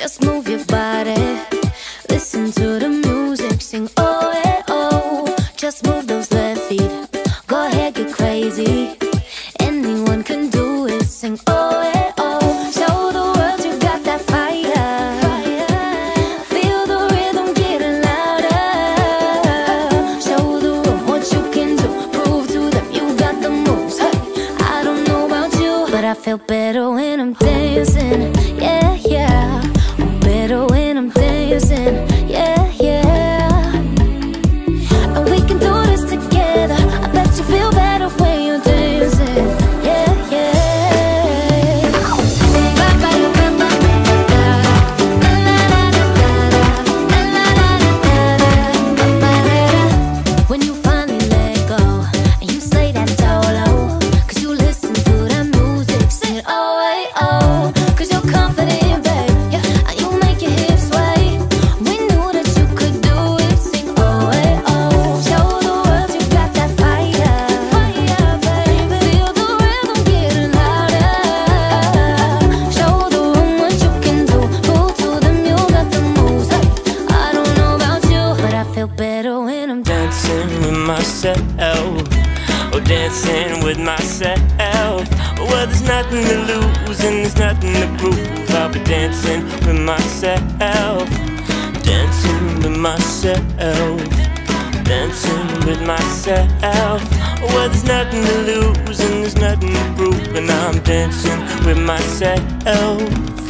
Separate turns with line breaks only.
Just move your body, listen to the music, sing oh eh oh. Just move those left feet, go ahead, get crazy. Anyone can do it, sing oh eh oh. Show the world you got that fire. Feel the rhythm getting louder. Show the room what you can do, prove to them you got the moves. Hey, I don't know about you, but I feel better when I'm dancing. Yeah, yeah. I'm better when I'm dancing. Yeah, yeah. And we can do this together. I bet you feel better when you're dancing. Yeah, yeah. When you finally let go and you slay that solo, 'cause you listen to that music, sing it oh, hey, oh. 'Cause you're confident, babe, yeah, and you make your hips sway. We knew that you could do it, sing oh, hey, oh. Show the world you got that fire, baby. Feel the rhythm getting louder. Show the room what you can do, prove to them you got the moves. Hey, I don't know about you, but I feel better when I'm
dancing with myself, oh, dancing with myself. Well, there's nothing to lose and there's nothing to prove. I'll be dancing with myself, dancing with myself, dancing with myself. Well, there's nothing to lose and there's nothing to prove, and I'm dancing with myself.